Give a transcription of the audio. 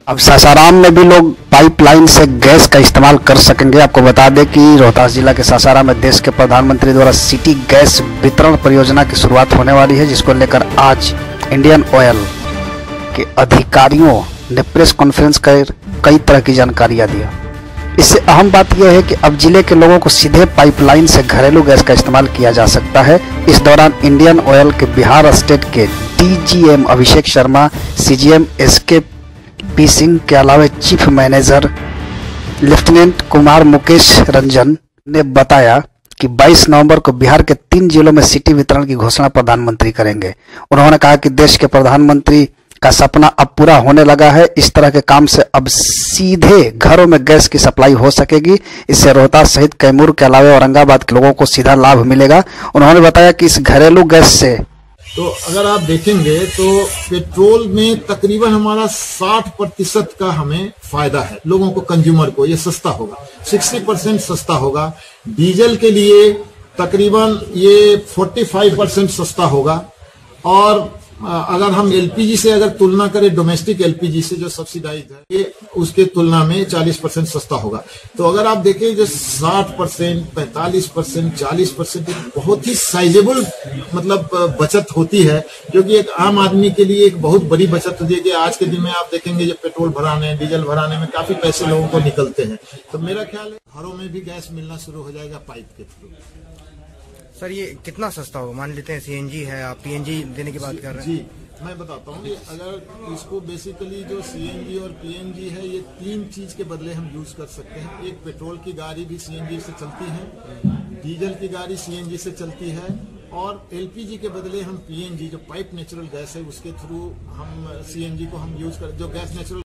अब सासाराम में भी लोग पाइपलाइन से गैस का इस्तेमाल कर सकेंगे। आपको बता दें कि रोहतास जिला के सासाराम में देश के प्रधानमंत्री द्वारा सिटी गैस वितरण परियोजना की शुरुआत होने वाली है, जिसको लेकर आज इंडियन ऑयल के अधिकारियों ने प्रेस कॉन्फ्रेंस कर कई तरह की जानकारियां दिया। इससे अहम बात यह है कि अब जिले के लोगों को सीधे पाइपलाइन से घरेलू गैस का इस्तेमाल किया जा सकता है। इस दौरान इंडियन ऑयल के बिहार स्टेट के DGM Abhishek Sharma, CGM S K P Singh के अलावा chief manager lieutenant Kumar Mukesh Ranjan ने बताया कि 22 नवंबर को बिहार के 3 जिलों में सिटी वितरण की घोषणा प्रधानमंत्री करेंगे। उन्होंने कहा कि देश के प्रधानमंत्री का सपना अब पूरा होने लगा है। इस तरह के काम से अब सीधे घरों में गैस की सप्लाई हो सकेगी। इससे रोहतास सहित कैमूर के अलावा औरंगाबाद के लोगों को सीधा लाभ मिलेगा। उन्होंने बताया कि इस घरेलू गैस से तो अगर आप देखेंगे तो पेट्रोल में तकरीबन हमारा 60% का हमें फायदा है। लोगों को, कंज्यूमर को ये सस्ता होगा, 60% सस्ता होगा। डीजल के लिए तकरीबन ये 45% सस्ता होगा। और अगर हम एलपीजी से अगर तुलना करें, डोमेस्टिक एलपीजी से जो सब्सिडाइज है, ये उसके तुलना में 40% सस्ता होगा। तो अगर आप देखें जो 60%, 45%, 40% बहुत ही साइजेबल मतलब बचत होती है, जो कि एक आम आदमी के लिए एक बहुत बड़ी बचत होती है। कि आज के दिन में आप देखेंगे जब पेट्रोल भराने, डीजल भराने में काफी पैसे लोगों को निकलते हैं। तो मेरा ख्याल है घरों में भी गैस मिलना शुरू हो जाएगा पाइप के थ्रू। सर, ये कितना सस्ता होगा? मान लेते हैं सीएनजी है, आप पीएनजी देने की बात कर रहे हैं। जी, मैं बताता हूँ कि अगर इसको बेसिकली जो सीएनजी और पीएनजी है, ये 3 चीज के बदले हम यूज कर सकते हैं। एक, पेट्रोल की गाड़ी भी सीएनजी से चलती है, डीजल की गाड़ी सीएनजी से चलती है, और एलपीजी के बदले हम पीएनजी जो पाइप नेचुरल गैस है उसके थ्रू हम सीएनजी को हम यूज कर, जो गैस नेचुरल